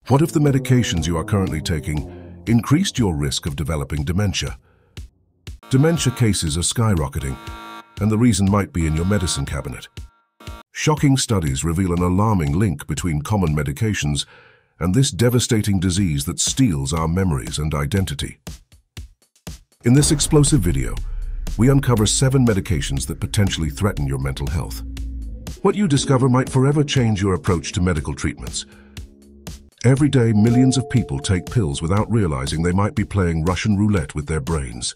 What if the medications you are currently taking increased your risk of developing dementia? Dementia cases are skyrocketing, and the reason might be in your medicine cabinet. Shocking studies reveal an alarming link between common medications and this devastating disease that steals our memories and identity. In this explosive video, we uncover 7 medications that potentially threaten your mental health. What you discover might forever change your approach to medical treatments. Every day, millions of people take pills without realizing they might be playing Russian roulette with their brains.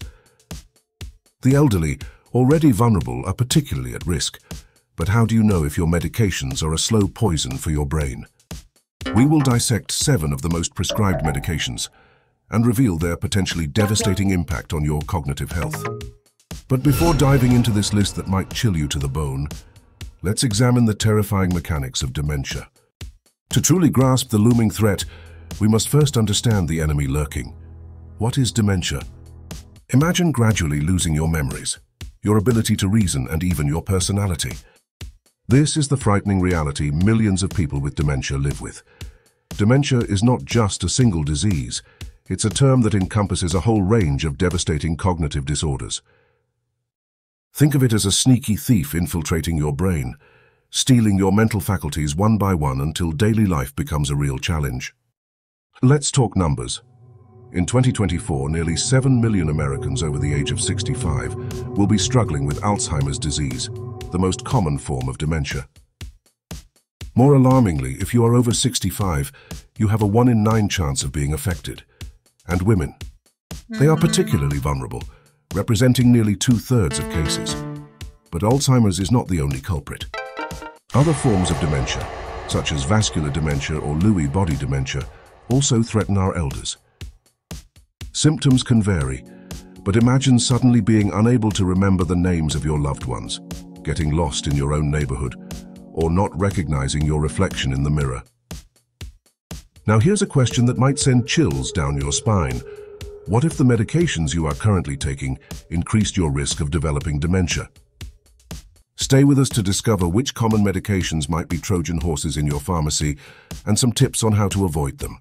The elderly, already vulnerable, are particularly at risk. But how do you know if your medications are a slow poison for your brain? We will dissect 7 of the most prescribed medications and reveal their potentially devastating impact on your cognitive health. But before diving into this list that might chill you to the bone, let's examine the terrifying mechanics of dementia. To truly grasp the looming threat, we must first understand the enemy lurking. What is dementia? Imagine gradually losing your memories, your ability to reason, and even your personality. This is the frightening reality millions of people with dementia live with. Dementia is not just a single disease. It's a term that encompasses a whole range of devastating cognitive disorders. Think of it as a sneaky thief infiltrating your brain, stealing your mental faculties one by one until daily life becomes a real challenge. Let's talk numbers. In 2024, nearly 7 million Americans over the age of 65 will be struggling with Alzheimer's disease, the most common form of dementia. More alarmingly, if you are over 65, you have a 1 in 9 chance of being affected. And women. They are particularly vulnerable, representing nearly 2/3 of cases. But Alzheimer's is not the only culprit. Other forms of dementia, such as vascular dementia or Lewy body dementia, also threaten our elders. Symptoms can vary, but imagine suddenly being unable to remember the names of your loved ones, getting lost in your own neighborhood, or not recognizing your reflection in the mirror. Now here's a question that might send chills down your spine. What if the medications you are currently taking increased your risk of developing dementia? Stay with us to discover which common medications might be Trojan horses in your pharmacy and some tips on how to avoid them.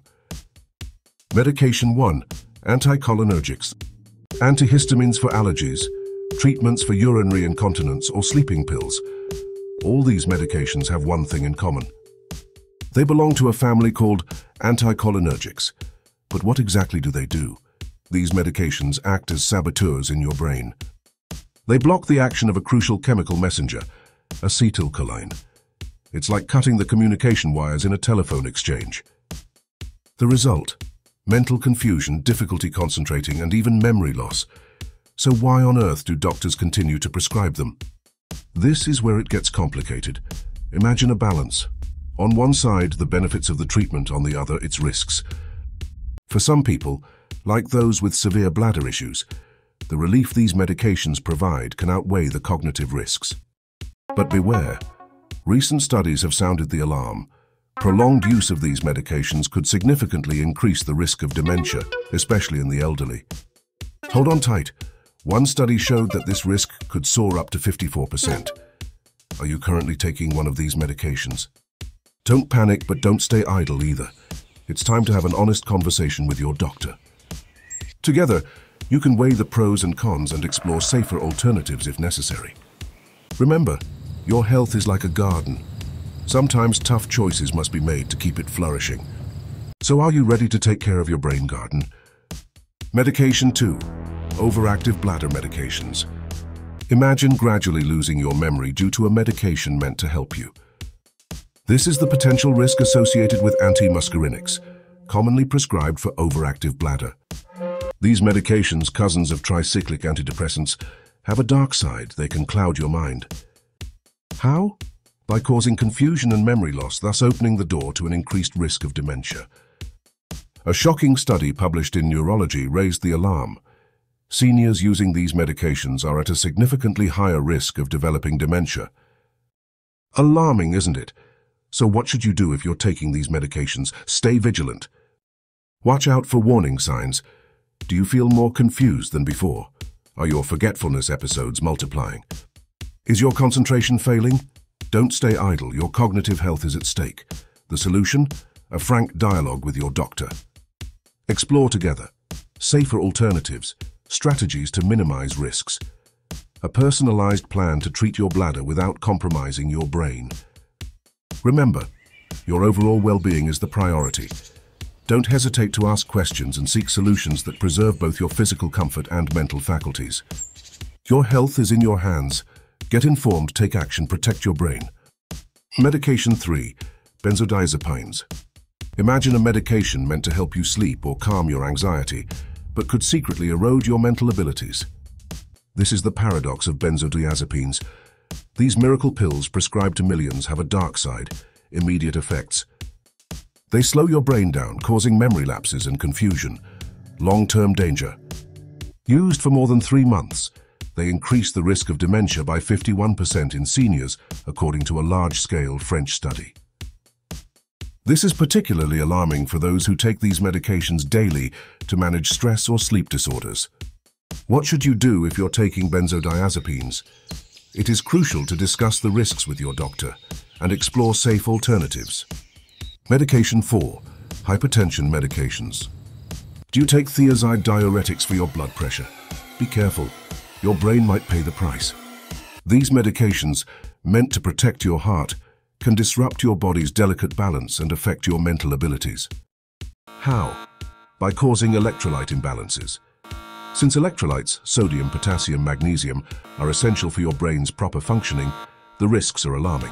Medication 1. Anticholinergics. Antihistamines for allergies, treatments for urinary incontinence, or sleeping pills. All these medications have one thing in common. They belong to a family called anticholinergics. But what exactly do they do? These medications act as saboteurs in your brain. They block the action of a crucial chemical messenger, acetylcholine. It's like cutting the communication wires in a telephone exchange. The result? Mental confusion, difficulty concentrating, and even memory loss. So why on earth do doctors continue to prescribe them? This is where it gets complicated. Imagine a balance. On one side, the benefits of the treatment, on the other, its risks. For some people, like those with severe bladder issues, the relief these medications provide can outweigh the cognitive risks. But beware, recent studies have sounded the alarm. Prolonged use of these medications could significantly increase the risk of dementia, especially in the elderly. Hold on tight. One study showed that this risk could soar up to 54%. Are you currently taking one of these medications? Don't panic, but don't stay idle either. It's time to have an honest conversation with your doctor. Together, you can weigh the pros and cons and explore safer alternatives if necessary. Remember, your health is like a garden. Sometimes tough choices must be made to keep it flourishing. So are you ready to take care of your brain garden? Medication 2. Overactive bladder medications. Imagine gradually losing your memory due to a medication meant to help you. This is the potential risk associated with antimuscarinics, commonly prescribed for overactive bladder. These medications, cousins of tricyclic antidepressants, have a dark side. They can cloud your mind. How? By causing confusion and memory loss, thus opening the door to an increased risk of dementia. A shocking study published in Neurology raised the alarm. Seniors using these medications are at a significantly higher risk of developing dementia. Alarming, isn't it? So what should you do if you're taking these medications? Stay vigilant. Watch out for warning signs. Do you feel more confused than before? Are your forgetfulness episodes multiplying? Is your concentration failing? Don't stay idle. Your cognitive health is at stake. The solution? a frank dialogue with your doctor. Explore together safer alternatives, strategies to minimize risks, a personalized plan to treat your bladder without compromising your brain. Remember, your overall well-being is the priority. Don't hesitate to ask questions and seek solutions that preserve both your physical comfort and mental faculties. Your health is in your hands. Get informed, take action, protect your brain. Medication 3. Benzodiazepines. Imagine a medication meant to help you sleep or calm your anxiety, but could secretly erode your mental abilities. This is the paradox of benzodiazepines. These miracle pills prescribed to millions have a dark side, immediate effects. They slow your brain down, causing memory lapses and confusion. Long-term danger. Used for more than 3 months, they increase the risk of dementia by 51% in seniors, according to a large-scale French study. This is particularly alarming for those who take these medications daily to manage stress or sleep disorders. What should you do if you're taking benzodiazepines? It is crucial to discuss the risks with your doctor and explore safe alternatives. Medication 4. Hypertension medications. Do you take thiazide diuretics for your blood pressure? Be careful. Your brain might pay the price. These medications, meant to protect your heart, can disrupt your body's delicate balance and affect your mental abilities. How? By causing electrolyte imbalances. Since electrolytes, sodium, potassium, magnesium, are essential for your brain's proper functioning, the risks are alarming.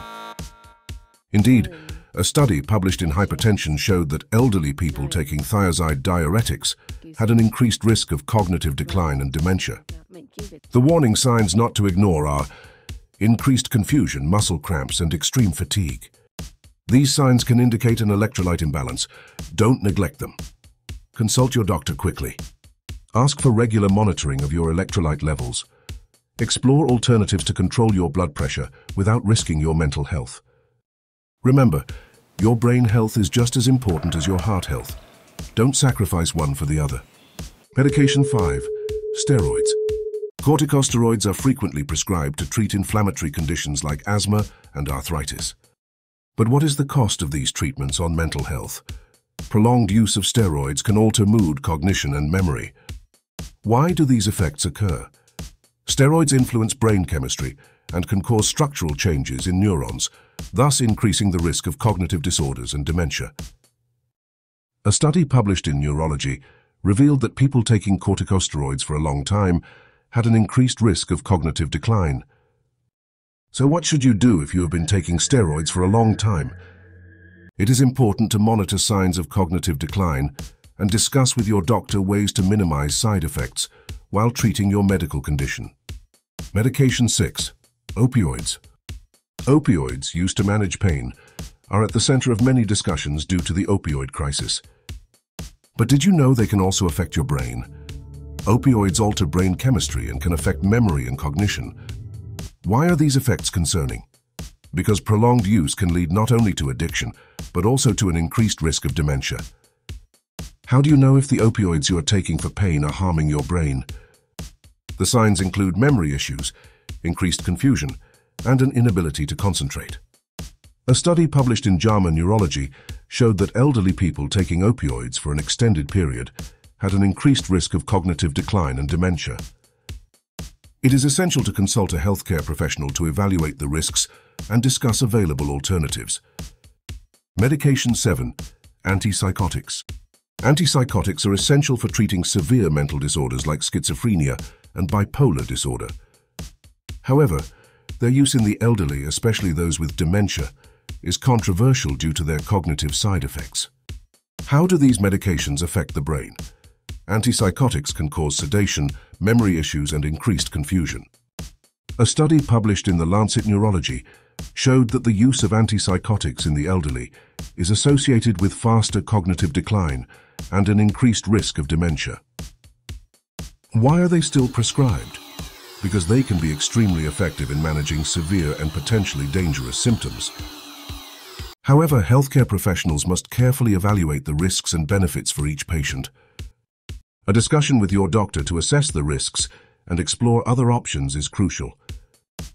Indeed, a study published in Hypertension showed that elderly people taking thiazide diuretics had an increased risk of cognitive decline and dementia. The warning signs not to ignore are increased confusion, muscle cramps, and extreme fatigue. These signs can indicate an electrolyte imbalance. Don't neglect them. Consult your doctor quickly. Ask for regular monitoring of your electrolyte levels. Explore alternatives to control your blood pressure without risking your mental health. Remember, your brain health is just as important as your heart health. Don't sacrifice one for the other. Medication 5. Steroids. Corticosteroids are frequently prescribed to treat inflammatory conditions like asthma and arthritis. But what is the cost of these treatments on mental health? Prolonged use of steroids can alter mood, cognition, and memory. Why do these effects occur? Steroids influence brain chemistry and can cause structural changes in neurons, thus increasing the risk of cognitive disorders and dementia. A study published in Neurology revealed that people taking corticosteroids for a long time had an increased risk of cognitive decline. So what should you do if you have been taking steroids for a long time? It is important to monitor signs of cognitive decline and discuss with your doctor ways to minimize side effects while treating your medical condition. Medication 6. Opioids. Opioids, used to manage pain, are at the center of many discussions due to the opioid crisis. But did you know they can also affect your brain? Opioids alter brain chemistry and can affect memory and cognition. Why are these effects concerning? Because prolonged use can lead not only to addiction, but also to an increased risk of dementia. How do you know if the opioids you are taking for pain are harming your brain? The signs include memory issues, increased confusion, and an inability to concentrate. A study published in JAMA Neurology showed that elderly people taking opioids for an extended period had an increased risk of cognitive decline and dementia. It is essential to consult a healthcare professional to evaluate the risks and discuss available alternatives. Medication 7. Antipsychotics. Antipsychotics are essential for treating severe mental disorders like schizophrenia and bipolar disorder. However, their use in the elderly, especially those with dementia, is controversial due to their cognitive side effects. How do these medications affect the brain? Antipsychotics can cause sedation, memory issues, and increased confusion. A study published in The Lancet Neurology showed that the use of antipsychotics in the elderly is associated with faster cognitive decline and an increased risk of dementia. Why are they still prescribed? Because they can be extremely effective in managing severe and potentially dangerous symptoms. However, healthcare professionals must carefully evaluate the risks and benefits for each patient. A discussion with your doctor to assess the risks and explore other options is crucial.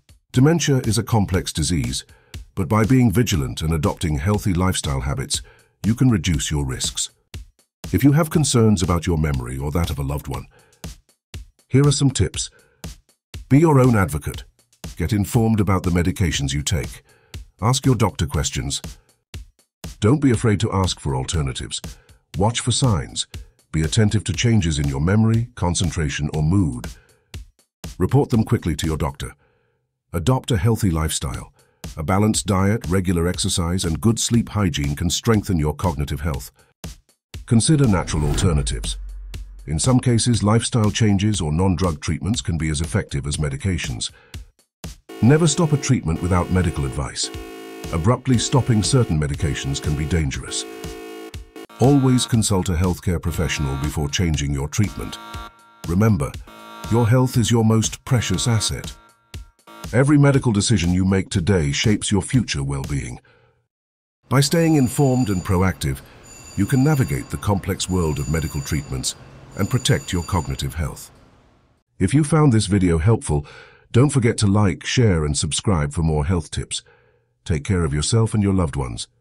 Dementia is a complex disease, but by being vigilant and adopting healthy lifestyle habits, you can reduce your risks. If you have concerns about your memory or that of a loved one, here are some tips. Be your own advocate. Get informed about the medications you take. Ask your doctor questions. Don't be afraid to ask for alternatives. Watch for signs. Be attentive to changes in your memory, concentration, or mood. Report them quickly to your doctor. Adopt a healthy lifestyle. A balanced diet, regular exercise, and good sleep hygiene can strengthen your cognitive health. Consider natural alternatives. In some cases, lifestyle changes or non-drug treatments can be as effective as medications. Never stop a treatment without medical advice. Abruptly stopping certain medications can be dangerous. Always consult a healthcare professional before changing your treatment. Remember, your health is your most precious asset. Every medical decision you make today shapes your future well-being. By staying informed and proactive, you can navigate the complex world of medical treatments and protect your cognitive health. If you found this video helpful, don't forget to like, share, and subscribe for more health tips. Take care of yourself and your loved ones.